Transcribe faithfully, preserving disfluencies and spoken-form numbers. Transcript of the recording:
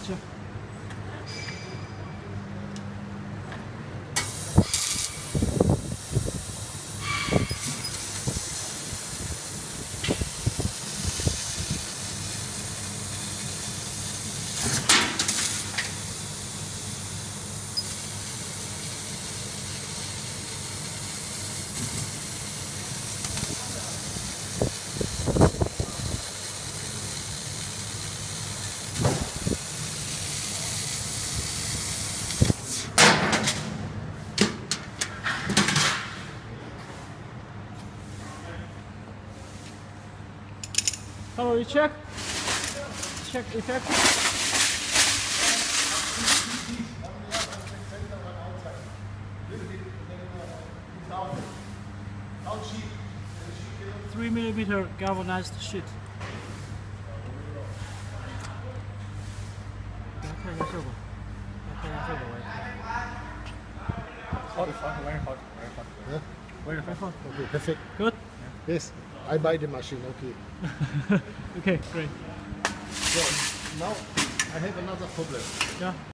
Sure. How will you check? Check effect. Three millimeter galvanized sheet. Hot, hot, very hot, very hot. Yeah? Very hot. Okay, perfect. Good. Yes, I buy the machine. Okay. Okay, great. So now I have another problem. Yeah.